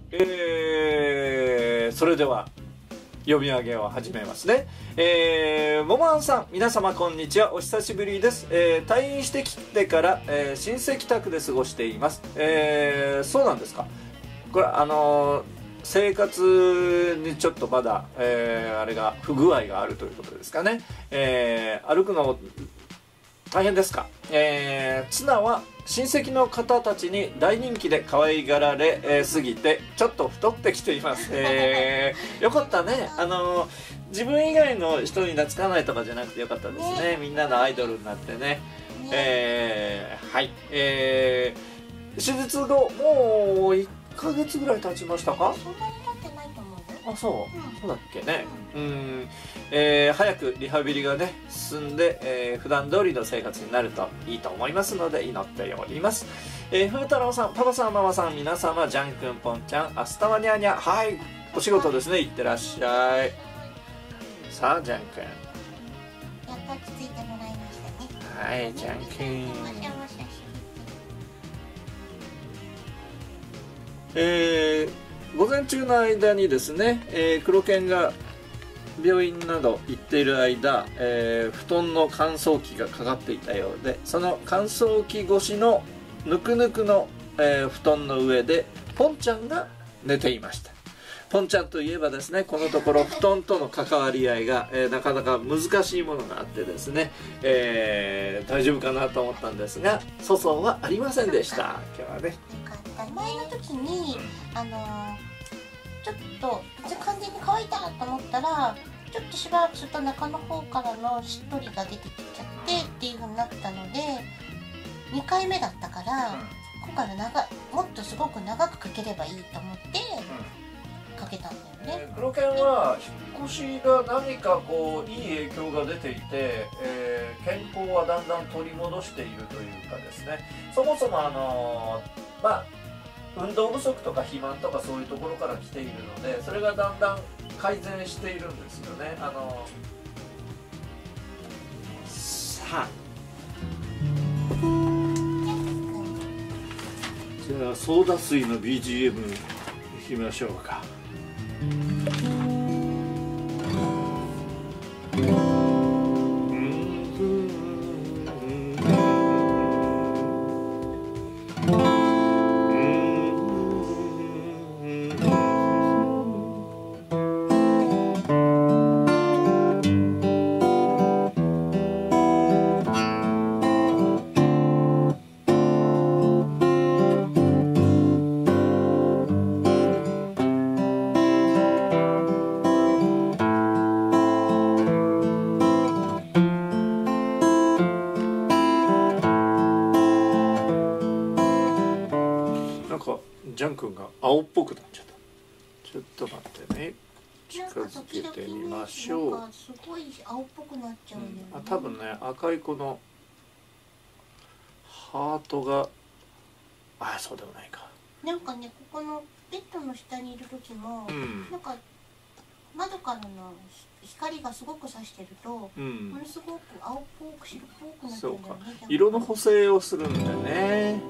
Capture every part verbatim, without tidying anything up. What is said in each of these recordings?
えー、それでは読み上げを始めますね。えー、ももあんさん、皆様こんにちは、お久しぶりです。えー、退院してきてから、えー、親戚宅で過ごしています。えー、そうなんですか。これあのー、生活にちょっとまだ、えー、あれが不具合があるということですかね。えー、歩くの大変ですか。えー、ツナは親戚の方たちに大人気で可愛がられ、えー、すぎてちょっと太ってきています。えー、よかったね。あのー、自分以外の人に懐かないとかじゃなくてよかったですね。みんなのアイドルになってね。えー、はい。えー、手術後もういっかげつぐらい経ちましたか。 そんなに経ってないと思うよ。 あ、そう、 うん、 そうだっけね。うん、えー、早くリハビリがね進んで、えー、普段通りの生活になるといいと思いますので祈っております。えー、風太郎さん、パパさん、ママさん、皆様、ジャンくん、ポンちゃん、アスタマニャーニャ、はい、お仕事ですね、行ってらっしゃい。さあ、ジャンくん。 やっと落ち着いてもらいましたね。 はい、ジャンくん。 もしもし。 えー、午前中の間にですね、えー、黒犬が病院など行っている間、えー、布団の乾燥機がかかっていたようで、その乾燥機越しのぬくぬくの、えー、布団の上でポンちゃんが寝ていました。ポンちゃんといえばですね、このところ布団との関わり合いが、えー、なかなか難しいものがあってですね、えー、大丈夫かなと思ったんですが、粗相はありませんでした。今日はね。 よかった。前の時に、あのー、ちょっと完全に乾いたと思ったら、ちょっとしばらくすると中の方からのしっとりが出てきちゃってっていう風になったので、にかいめだったから、今回は長もっとすごく長くかければいいと思ってかけたんだよね。 えー、黒犬は引っ越しが何かこういい影響が出ていて、えー、健康はだんだん取り戻しているというかですね、そもそもあのー、まあ運動不足とか肥満とかそういうところから来ているので、それがだんだん改善しているんですよね。あのー、さあじゃあソーダ水の ビージーエム いきましょうか。ジャン君が青っぽくなっちゃった。ちょっと待ってね、近づけてみましょう。 なんかすごい青っぽくなっちゃうよね。 うん、あ、多分ね、赤いこのハートが、あ、そうでもないか。 なんかね、ここのベッドの下にいる時も、うん、なんか窓からの光がすごく差してると、うん、ものすごく青っぽく白っぽくなってるんだよね。そうか、 色の補正をするんだよね。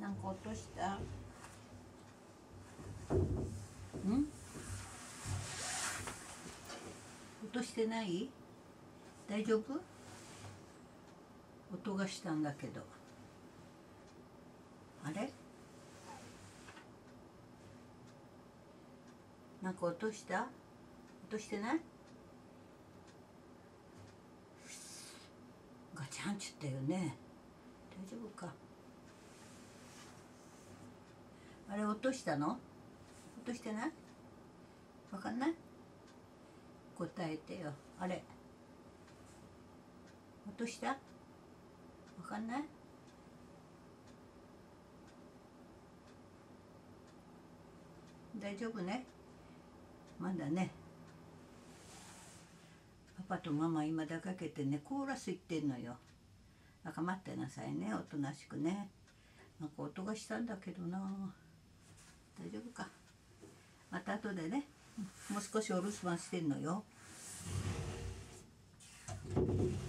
なんか落とした？ん？落としてない？大丈夫？音がしたんだけど。あれ？なんか落とした？落としてない？ガチャンって言ったよね。大丈夫か？あれ落としたの？落としてない？わかんない？答えてよ。あれ落とした？わかんない？大丈夫ね？まだね。パパとママ今出かけてね、コーラス行ってんのよ。だから待ってなさいね、おとなしくね。なんか音がしたんだけどな。大丈夫か？また後でね、もう少しお留守番してんのよ。